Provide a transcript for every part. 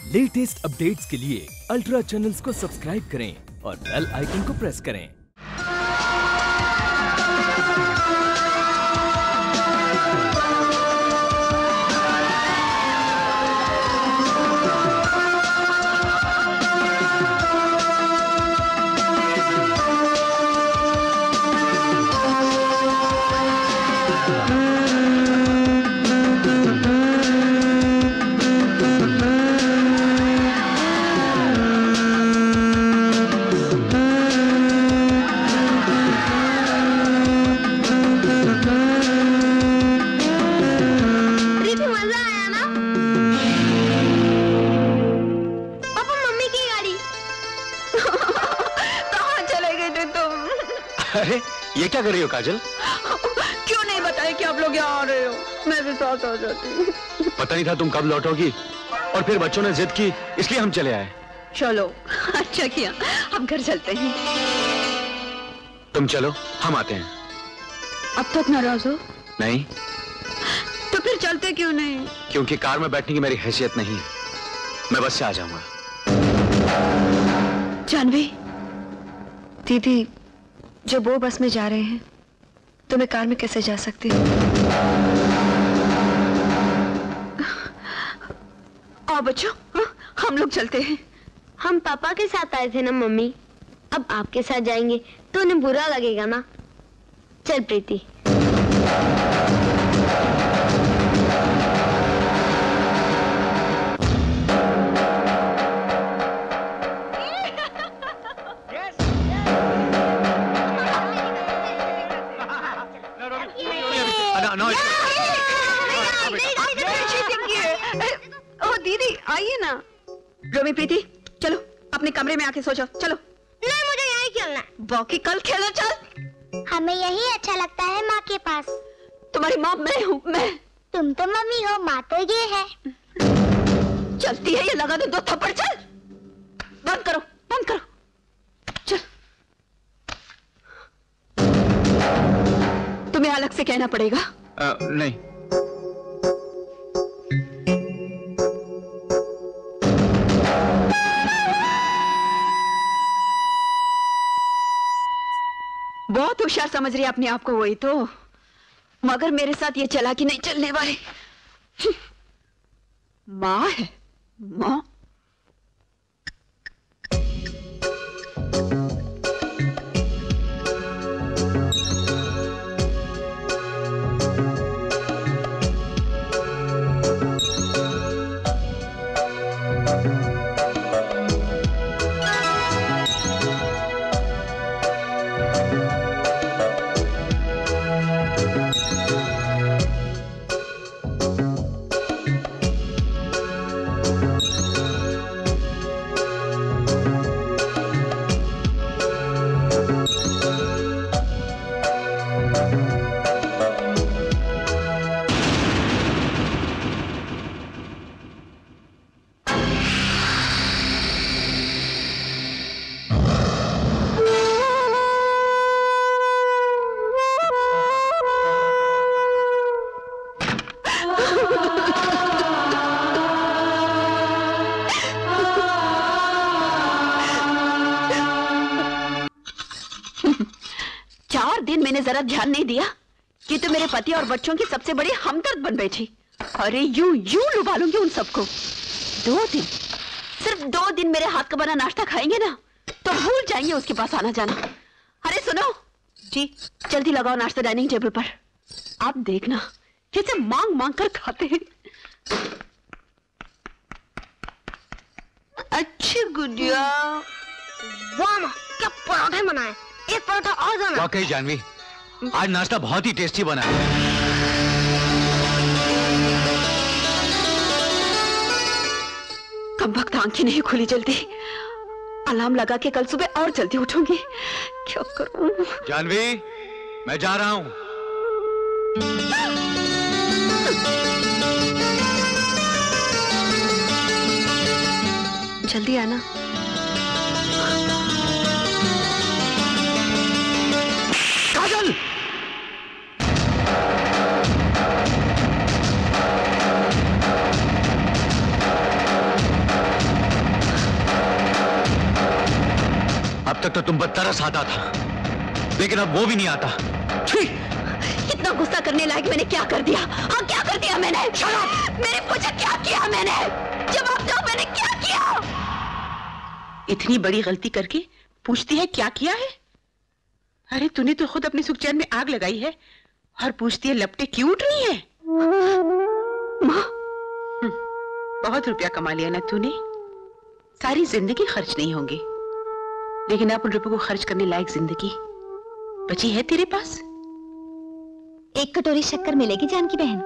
Latest updates के लिए ultra channels को सब्सक्राइब करें और बेल आइकन को प्रेस करें। अरे ये क्या कर रही हो काजल? क्यों नहीं बताया कि आप लोग यहाँ आ रहे हो? मैं भी साथ आ जाती। पता नहीं था तुम कब लौटोगी और फिर बच्चों ने जिद की इसलिए हम चले आए। चलो अच्छा किया, अब घर चलते हैं। तुम चलो हम आते हैं। अब तक नाराज हो? नहीं। तो फिर चलते क्यों नहीं? क्योंकि कार में बैठने की मेरी हैसियत नहीं है, मैं बस से आ जाऊंगा। जानवी, दीदी जो वो बस में जा रहे हैं तो मैं कार में कैसे जा सकती हूँ? आओ बच्चों, हम लोग चलते हैं। हम पापा के साथ आए थे ना मम्मी, अब आपके साथ जाएंगे तो उन्हें बुरा लगेगा ना। चल प्रीति। दीदी आइए ना। रोमी प्रीति चलो अपने कमरे में आके सो जाओ। चलो। नहीं मुझे यहीं खेलना है। बाकी कल खेलो। चल। हमें यही अच्छा लगता है माँ के पास। तुम्हारी माँ मैं हूँ। मैं। तुम तो मम्मी हो, माँ तो ये है। चलती है ये लगा दो 2 थप्पड़। चल बंद करो बंद करो। चल तुम्हें अलग से कहना पड़ेगा। नहीं। बहुत होशियार समझ रही है अपने आप को, वही तो, मगर मेरे साथ ये चालाकी नहीं चलने वाली। माँ है माँ। मैंने जरा ध्यान नहीं दिया कि तो मेरे पति और बच्चों की सबसे बड़ी हमदर्द बन बैठी। अरे यूं लुभा लूंगी उन सबको। 2 दिन, सिर्फ 2 दिन मेरे हाथ का बना नाश्ता खाएंगे ना तो भूल जाएंगे उसके पास आना जाना। अरे सुनो जी, जल्दी लगाओ नाश्ता डाइनिंग टेबल पर। आप देखना कैसे मांग मांग कर खाते हैं। अच्छी गुड़िया। वाह माँ, क्या पराठे बनाए। एक पराठा और देना। वाकई जानवी, आज नाश्ता बहुत ही टेस्टी बना है। कम वक्त आंखें नहीं खुली जल्दी। अलार्म लगा के कल सुबह और जल्दी उठूंगी। क्या करूं? जानवी, मैं जा रहा हूं। जल्दी आना। काजल! तक तो तुम पर तरस आता था, लेकिन अब वो भी नहीं आता। इतना गुस्सा करने लायक मैंने क्या कर दिया? हाँ, क्या कर दिया मैंने? मैंने पूछा क्या किया मैंने? जवाब दो, मैंने क्या किया? इतनी बड़ी गलती करके पूछती है क्या किया है? अरे तूने तो खुद अपने सुखचैन में आग लगाई है और पूछती है लपटे क्यों उठ रही है? माँ, बहुत रुपया कमा लिया ना तूने, सारी जिंदगी खर्च नहीं होंगे, लेकिन अब उन रुपयों को खर्च करने लायक जिंदगी बची है तेरे पास? एक कटोरी शक्कर मिलेगी जानकी बहन?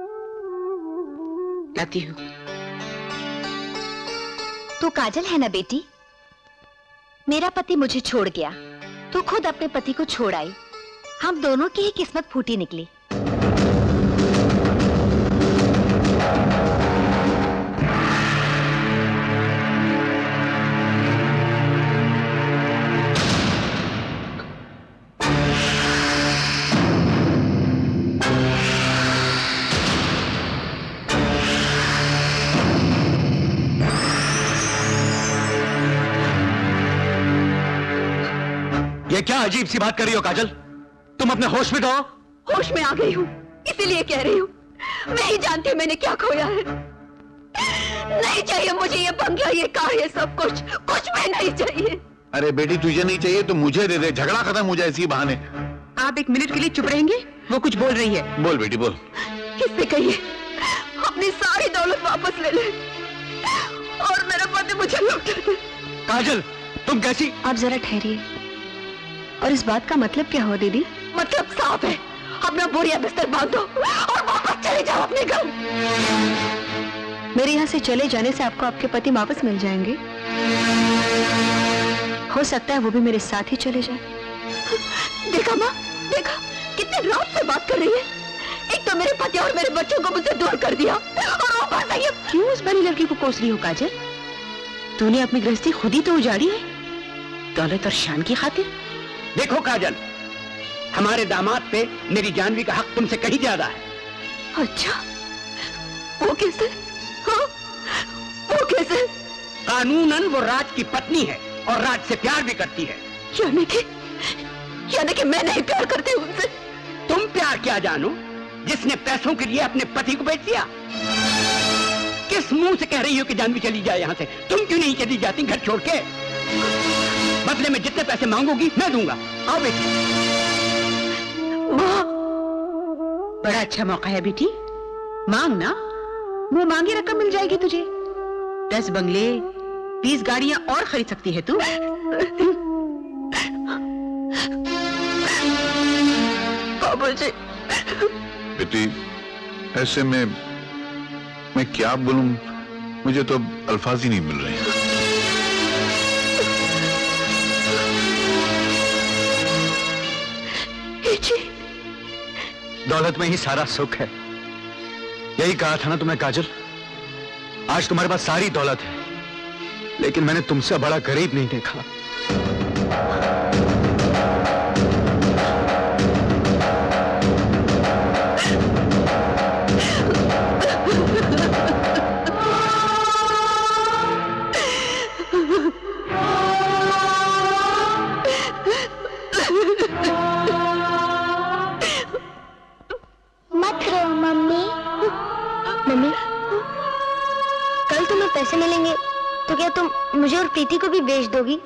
लाती हूँ। तू काजल है ना बेटी? मेरा पति मुझे छोड़ गया, तू खुद अपने पति को छोड़ आई, हम दोनों की ही किस्मत फूटी निकली। ये क्या अजीब सी बात कर रही हो काजल? तुम अपने होश में तो हो? होश में आ गई हूँ, इसीलिए कह रही हूँ। मैं ही जानती हूँ मैंने क्या खोया है। नहीं चाहिए मुझे ये बंगला, ये कार, ये सब कुछ भी नहीं चाहिए। अरे बेटी तुझे नहीं चाहिए तो मुझे दे दे, झगड़ा खत्म हो जाए इसी बहाने। आप एक मिनट के लिए चुप रहेंगे? वो कुछ बोल रही है। बोल बेटी बोल। किससे कहिए अपनी सारी दौलत वापस ले ले और मेरा पति मुझे लौटा दे। काजल तुम कैसी? आप जरा ठहरिए। और इस बात का मतलब क्या हुआ दीदी? मतलब साफ है, अपना बोरिया बिस्तर बांधो और वापस चले जाओ अपने घर। मेरे यहाँ से चले जाने से आपको आपके पति वापस मिल जाएंगे। हो सकता है वो भी मेरे साथ ही चले जाए। देखा माँ, देखा कितने रात से बात कर रही है। एक तो मेरे पति और मेरे बच्चों को मुझसे दूर कर दिया और वापस आई। क्यों उस बड़ी लड़की को कोस रही हो काजल? तूने अपनी गृहस्थी खुद ही तो उजाड़ी है, दौलत और शान की खातिर। देखो काजल, हमारे दामाद पे मेरी जानवी का हक तुमसे कहीं ज्यादा है। अच्छा, वो कैसे? हाँ, वो कैसे? कानूनन वो राज की पत्नी है और राज से प्यार भी करती है। यानी कि मैं नहीं प्यार करती उनसे। तुम प्यार क्या जानो, जिसने पैसों के लिए अपने पति को बेच दिया? किस मुंह से कह रही हो कि जानवी चली जाए यहाँ से? तुम क्यों नहीं चली जाती घर छोड़ के? बदले में जितने पैसे मांगोगी मैं दूंगा। आओ बेटी। बड़ा अच्छा मौका है बेटी, मांगना, वो मांगी रकम मिल जाएगी तुझे। 10 बंगले, 20 गाड़ियां और खरीद सकती है तू। बाबूजी। बेटी ऐसे में मैं क्या बोलूं, मुझे तो अल्फाज ही नहीं मिल रहे हैं। दौलत में ही सारा सुख है, यही कहा था ना तुम्हें काजल। आज तुम्हारे पास सारी दौलत है, लेकिन मैंने तुमसे बड़ा गरीब नहीं देखा। पैसे मिलेंगे तो क्या तुम मुझे और प्रीति को भी बेच दोगी?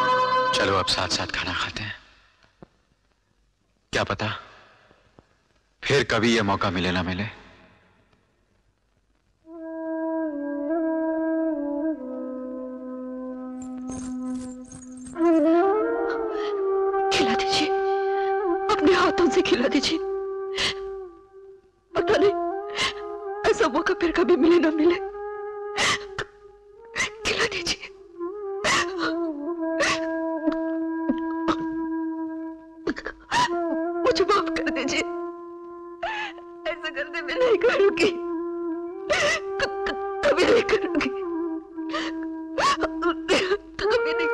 चलो अब साथ साथ खाना खाते हैं। क्या पता फिर कभी यह मौका मिले ना मिले। खिला दीजिए, अपने हाथों से खिला दीजिए। पता नहीं ऐसा मौका फिर कभी मिले ना मिले। खिला दीजिए। मुझे माफ कर दीजिए, ऐसा करने में नहीं करूंगी, कभी नहीं करूंगी, कभी नहीं,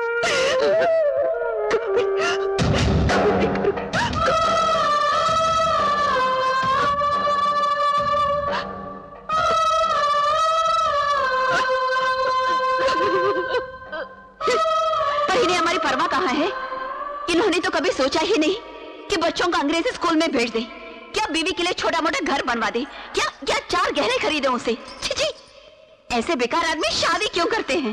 कभी नहीं करूंगी। पर हमारी परवाह कहाँ है? इन्होंने तो कभी सोचा ही नहीं कि बच्चों को अंग्रेजी स्कूल में भेज दे। क्या बीवी के लिए छोटा मोटा घर बनवा दे? क्या 4 गहने खरीदे उसे? छी छी, ऐसे बेकार आदमी शादी क्यों करते हैं?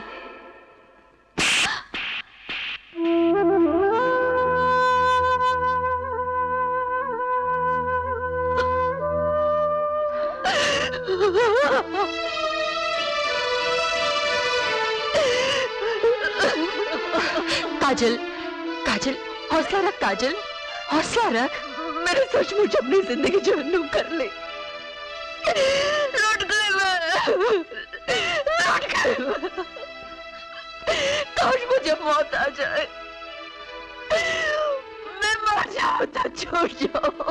काजल, काजल, हौसला रख काजल, हौसला रख। मैंने सचमुच अपनी जिंदगी जहन्नुम कर ली। लौट गए मैं, लौट गए मैं। काश मुझे मौत आ जाए, मैं मर जाऊं तो छोड़ जाऊं,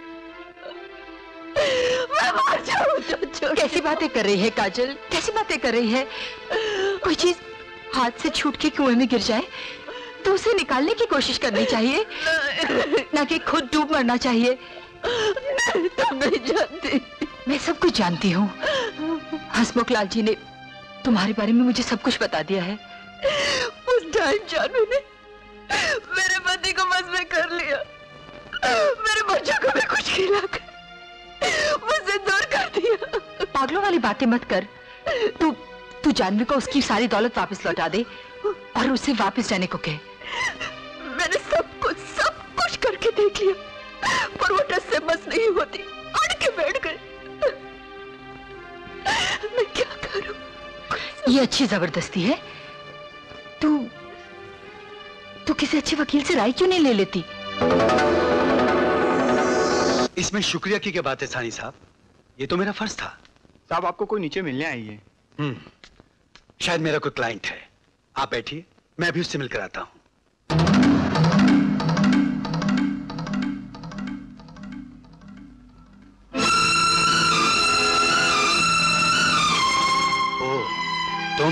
मैं मर जाऊं तो छोड़। कैसी बातें कर रही है काजल, कैसी बातें कर रही है? कोई चीज हाथ से छूट के कुएं में गिर जाए तो उसे निकालने की कोशिश करनी चाहिए, ना कि खुद डूब मरना चाहिए। तुम नहीं जानती। मैं सब कुछ जानती हूँ। हंसमुख लाल जी ने तुम्हारे बारे में मुझे सब कुछ बता दिया है। उस टाइम जानवी ने मेरे पति को बस में कर लिया, मेरे बच्चों को भी कुछ खिलाकर मुझसे दूर कर दिया। पागलों वाली बातें मत कर। तू जानवी को उसकी सारी दौलत वापस लौटा दे और उसे वापस जाने को कह। मैंने सब कुछ करके देख लिया, पर वो टस से बस नहीं होती, अड़ के बैठ गए। मैं क्या करूं? ये अच्छी जबरदस्ती है। तू किसी अच्छे वकील से राय क्यों नहीं ले लेती? इसमें शुक्रिया की क्या बात है सानी साहब, ये तो मेरा फर्ज था। साहब आपको कोई नीचे मिलने आई है। शायद मेरा कोई क्लाइंट है। आप बैठिए, मैं अभी उससे मिलकर आता हूं। ओह, तुम?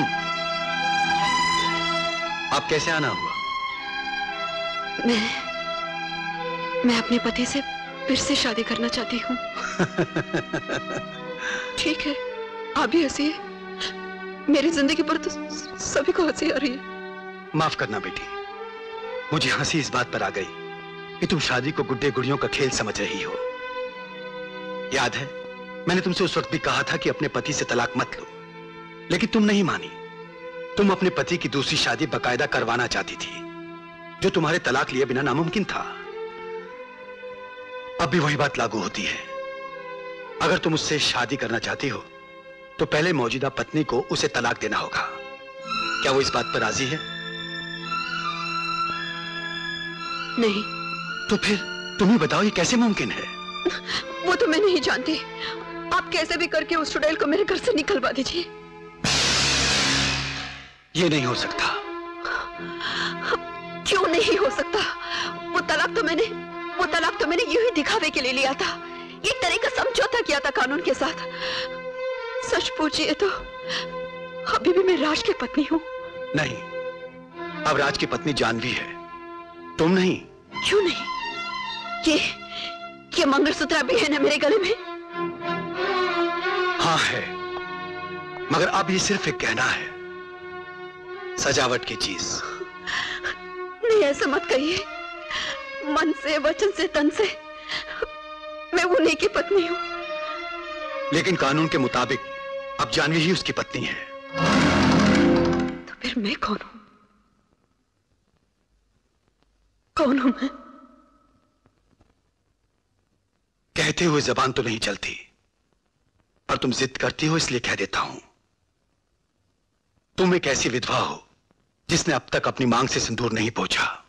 आप कैसे आना हुआ? मैं अपने पति से फिर से शादी करना चाहती हूँ। ठीक है, आप भी हंसिए, मेरी जिंदगी पर तो सभी को हंसी आ रही है। माफ करना बेटी, मुझे हंसी इस बात पर आ गई कि तुम शादी को गुड्डे गुड़ियों का खेल समझ रही हो। याद है, मैंने तुमसे उस वक्त भी कहा था कि अपने पति से तलाक मत लो, लेकिन तुम नहीं मानी। तुम अपने पति की दूसरी शादी बाकायदा करवाना चाहती थी, जो तुम्हारे तलाक लिए बिना नामुमकिन था। अब भी वही बात लागू होती है। अगर तुम उससे शादी करना चाहती हो तो पहले मौजूदा पत्नी को उसे तलाक देना होगा। क्या वो इस बात पर राजी है? नहीं। तो फिर तुम ही बताओ, ये कैसे मुमकिन है? वो तो मैं नहीं जानती। आप कैसे भी करके उस चुड़ैल को मेरे घर से निकलवा दीजिए। ये नहीं हो सकता। क्यों नहीं हो सकता? वो तलाक तो मैंने यूं ही दिखावे के लिए लिया था। एक तरह का समझौता किया था कानून के साथ। सच पूछिए तो अभी भी मैं राज की पत्नी हूँ। नहीं, अब राज की पत्नी जानवी है, तुम नहीं। क्यों नहीं? ये मंगलसूत्र भी है ना मेरे गले में? हाँ है, मगर अब ये सिर्फ एक गहना है, सजावट की चीज। नहीं, ऐसा मत कहिए। मन से, वचन से, तन से मैं उन्हीं की पत्नी हूँ। लेकिन कानून के मुताबिक अब जानवी ही उसकी पत्नी है। तो फिर मैं कौन हूं? कौन हूं मैं? कहते हुए जबान तो नहीं चलती, पर तुम जिद करती हो इसलिए कह देता हूं। तुम एक ऐसी विधवा हो जिसने अब तक अपनी मांग से सिंदूर नहीं पोंछा।